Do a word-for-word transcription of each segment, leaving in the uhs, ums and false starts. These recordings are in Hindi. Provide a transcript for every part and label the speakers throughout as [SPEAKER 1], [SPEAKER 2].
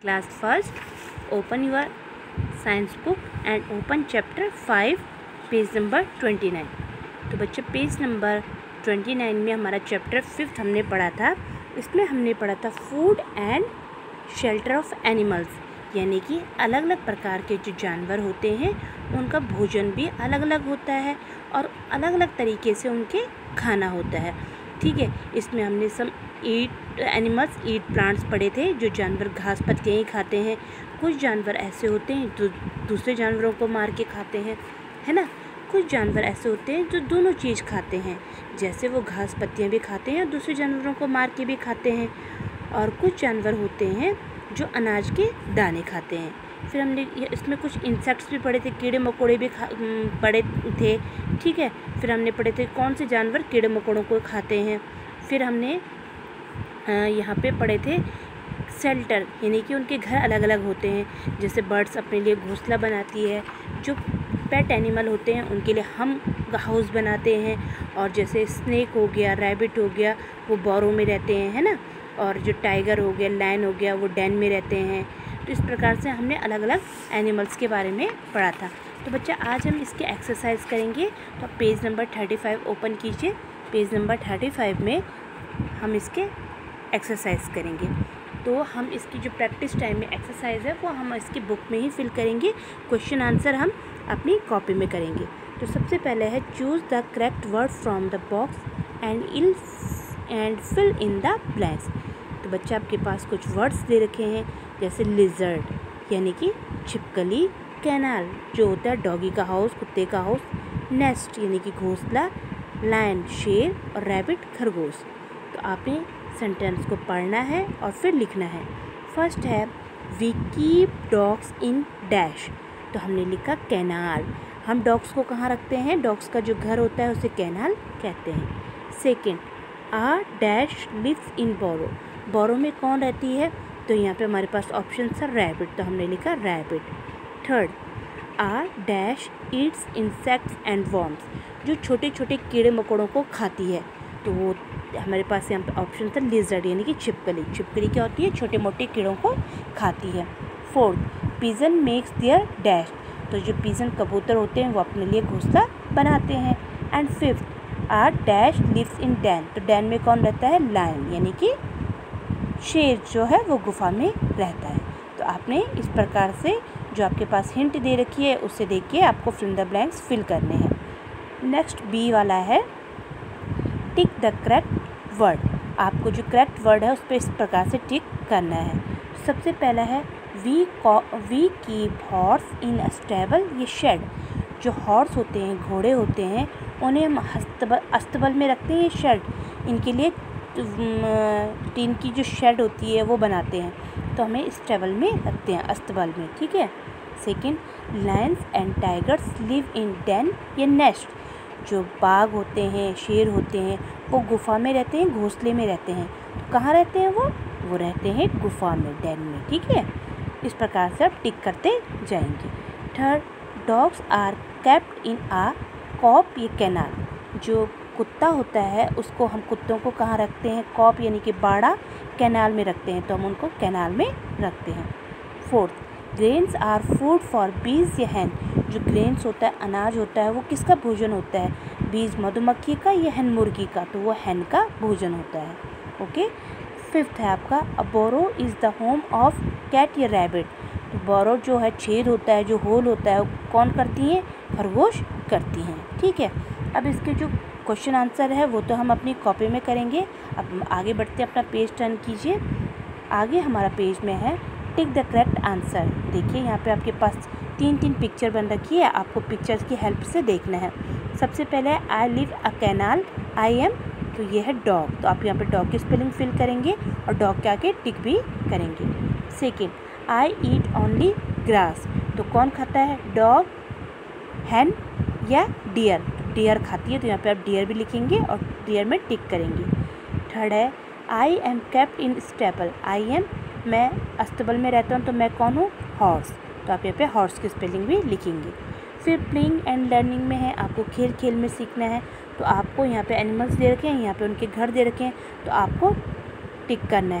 [SPEAKER 1] Class first, open your science book and open chapter five, page number twenty nine. तो बच्चे पेज नंबर ट्वेंटी नाइन में हमारा चैप्टर फिफ्थ हमने पढ़ा था। इसमें हमने पढ़ा था food and shelter of animals, यानी कि अलग अलग प्रकार के जो जानवर होते हैं उनका भोजन भी अलग अलग होता है और अलग अलग तरीके से उनके खाना होता है। ठीक है, इसमें हमने सम ईट एनिमल्स ईट प्लांट्स पढ़े थे, जो जानवर घास पत्तियाँ ही खाते हैं। कुछ जानवर ऐसे होते हैं जो दूसरे जानवरों को मार के खाते हैं, है ना। कुछ जानवर ऐसे होते हैं जो दोनों चीज़ खाते हैं, जैसे वो घास पत्तियाँ भी खाते हैं और दूसरे जानवरों को मार के भी खाते हैं। और कुछ जानवर होते हैं जो अनाज के दाने खाते हैं। फिर हमने इसमें कुछ इंसेक्ट्स भी पढ़े थे, कीड़े मकोड़े भी खा पढ़े थे। ठीक है, फिर हमने पढ़े थे कौन से जानवर कीड़े मकोड़ों को खाते हैं। फिर हमने यहाँ पे पढ़े थे शेल्टर, यानी कि उनके घर अलग अलग होते हैं। जैसे बर्ड्स अपने लिए घोंसला बनाती है, जो पेट एनिमल होते हैं उनके लिए हम हाउस बनाते हैं। और जैसे स्नेक हो गया, रैबिट हो गया, वो बोरों में रहते हैं, है ना। और जो टाइगर हो गया, लायन हो गया, वो डेन में रहते हैं। तो इस प्रकार से हमने अलग अलग एनिमल्स के बारे में पढ़ा था। तो बच्चा आज हम इसके एक्सरसाइज करेंगे। तो page number thirty five open कीजिए। पेज नंबर थर्टी फाइव में हम इसके एक्सरसाइज करेंगे। तो हम इसकी जो प्रैक्टिस टाइम में एक्सरसाइज है वो हम इसकी बुक में ही फिल करेंगे। क्वेश्चन आंसर हम अपनी कॉपी में करेंगे। तो सबसे पहले है choose the correct word from the box and ill and fill in the blanks. तो बच्चा आपके पास कुछ वर्ड्स दे रखे हैं, जैसे लिजर्ड यानी कि छिपकली, कैनाल जो होता है डॉगी का हाउस, कुत्ते का हाउस, नेस्ट यानी कि घोंसला, लायन शेर और रैबिट खरगोश। तो आपने सेंटेंस को पढ़ना है और फिर लिखना है। फर्स्ट है we keep dogs in dash. तो हमने लिखा कैनाल। हम डॉग्स को कहाँ रखते हैं? डॉग्स का जो घर होता है उसे कैनाल कहते हैं। Second, a dash lives in burrow. Burrow में कौन रहती है? तो यहाँ पे हमारे पास ऑप्शन है रैबिट, तो हमने लिखा rabbit. Third, a dash eats insects and worms. जो छोटे छोटे कीड़े मकोड़ों को खाती है, तो वो हमारे पास यहाँ पे ऑप्शन था लिजर्ड यानी कि छिपकली। छिपकली क्या होती है? छोटे मोटे कीड़ों को खाती है। Fourth, pigeon makes their dash. तो जो पिजन कबूतर होते हैं वो अपने लिए घोंसला बनाते हैं। And fifth, a dash lives in den. तो डैन में कौन रहता है? लायन यानी कि शेर जो है वो गुफा में रहता है। तो आपने इस प्रकार से जो आपके पास हिंट दे रखी है उससे देख के आपको फिल द ब्लैंक्स फिल करने हैं। नेक्स्ट बी वाला है टिक द करेक्ट वर्ड। आपको जो करेक्ट वर्ड है उस पर इस प्रकार से टिक करना है। सबसे पहला है we we keep horse in a stable. ये शेड, जो हॉर्स होते हैं, घोड़े होते हैं, उन्हें हम अस्तबल अस्तबल में रखते हैं। ये शेड इनके लिए टीन की जो शेड होती है वो बनाते हैं, तो हमें स्टेबल में रखते हैं, अस्तबल में। ठीक है। Second, lions and tigers live in den या नेस्ट। जो बाघ होते हैं, शेर होते हैं, वो गुफा में रहते हैं, घोंसले में रहते हैं। तो कहाँ रहते हैं वो? वो रहते हैं गुफा में, डेन में। ठीक है, इस प्रकार से आप टिक करते जाएंगे। Third, dogs are kept in a coop या कैनाल। जो कुत्ता होता है उसको हम कुत्तों को कहाँ रखते हैं? कॉप यानी कि बाड़ा, कैनाल में रखते हैं, तो हम उनको कैनाल में रखते हैं। Fourth, grains are food for बीज या हैन। जो ग्रेन्स होता है, अनाज होता है, वो किसका भोजन होता है? बीज मधुमक्खी का या हैन मुर्गी का? तो वो हैन का भोजन होता है। ओके। फिफ्थ है आपका a burrow is the home of cat या रैबिट। तो बोरो जो है, छेद होता है, जो होल होता है, वो कौन करती हैं? खरगोश करती हैं। ठीक है। अब इसके जो क्वेश्चन आंसर है वो तो हम अपनी कॉपी में करेंगे। अब आगे बढ़ते हैं, अपना पेज टर्न कीजिए। आगे हमारा पेज में है टिक द करेक्ट आंसर। देखिए यहाँ पे आपके पास तीन तीन पिक्चर बन रखी है, आपको पिक्चर्स की हेल्प से देखना है। सबसे पहले I live a kennel, I am, तो ये है डॉग, तो आप यहाँ पे डॉग की स्पेलिंग फिल करेंगे और डॉग के आगे टिक भी करेंगे। Second, I eat only grass. तो कौन खाता है? डॉग, हैन या डियर? डियर खाती है, तो यहाँ पे आप डियर भी लिखेंगे और डियर में टिक करेंगे। थर्ड है I am kept in stable. I am, मैं अस्तबल में रहता हूँ, तो मैं कौन हूँ? हॉर्स, तो आप यहाँ पे हॉर्स की स्पेलिंग भी लिखेंगे। फिर प्लेइंग एंड लर्निंग में है, आपको खेल खेल में सीखना है, तो आपको यहाँ पे एनिमल्स दे रखे हैं, यहाँ पे उनके घर दे रखे हैं, तो आपको टिक करना है।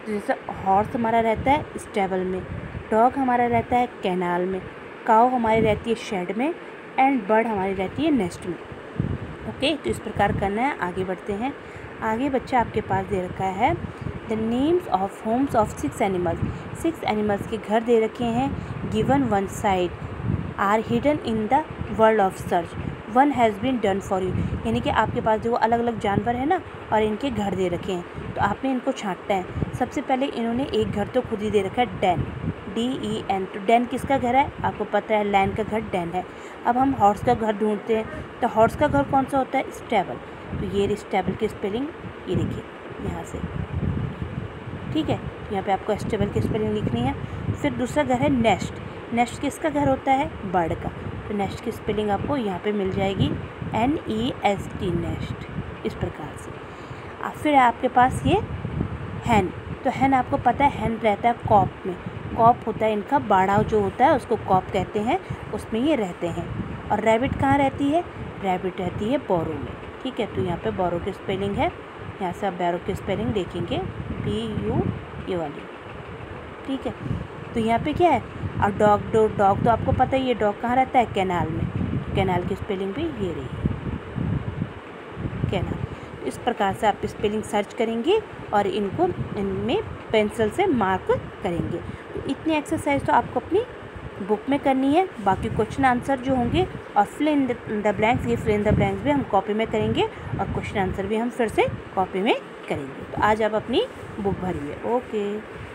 [SPEAKER 1] तो जैसे हॉर्स हमारा रहता है स्टेबल में, डॉग हमारा रहता है कैनाल में, काऊ हमारी रहती है शेड में, एंड बर्ड हमारी रहती है नेस्ट में। ओके, तो इस प्रकार करना है। आगे बढ़ते हैं। आगे बच्चा आपके पास दे रखा है the names of homes of six animals. Six animals के घर दे रखे हैं। Given one side are hidden in the world of search, one has been done for you. यानी कि आपके पास जो अलग अलग जानवर है ना, और इनके घर दे रखे हैं, तो आपने इनको छांटना है। सबसे पहले इन्होंने एक घर तो खुद ही दे रखा है, डैन, डी ई एन। तो डैन किसका घर है? आपको पता है लैन का घर डैन है। अब हम हॉर्स का घर ढूंढते हैं, तो हॉर्स का घर कौन सा होता है? स्टेबल। तो ये स्टेबल की स्पेलिंग ये देखिए यहाँ से, ठीक है। यहाँ पे आपको स्टेबल की स्पेलिंग लिखनी है। फिर दूसरा घर है नेस्ट। नेस्ट किसका घर होता है? बर्ड का। तो नेस्ट की स्पेलिंग आपको यहाँ पे मिल जाएगी, N E S T, nest, इस प्रकार से। अब फिर आपके पास ये हैन। तो हैन आपको पता है हैन रहता है कॉप में, कॉप होता है इनका बाड़ा जो होता है उसको कॉप कहते हैं, उसमें ये रहते हैं। और रैबिट कहाँ रहती है? रैबिट रहती है बोरो में, ठीक है। तो यहाँ पे बोरो की स्पेलिंग है, यहाँ से आप बैरो की स्पेलिंग देखेंगे, बी यू ये वाली, ठीक है। तो यहाँ पे क्या है? और डॉग, डो डॉग तो आपको पता ही है डॉग कहाँ रहता है? कैनाल में। कैनाल की स्पेलिंग भी ये रही, कैनाल। इस प्रकार से आप स्पेलिंग सर्च करेंगे और इनको इनमें पेंसिल से मार्क करेंगे। तो इतनी एक्सरसाइज तो आपको अपनी बुक में करनी है। बाकी क्वेश्चन आंसर जो होंगे और फिल इन द ब्लैंक्स, ये फिल इन द ब्लैंक्स भी हम कॉपी में करेंगे और क्वेश्चन आंसर भी हम फिर से कॉपी में करेंगे। तो आज आप अपनी बुक भरिए। ओके।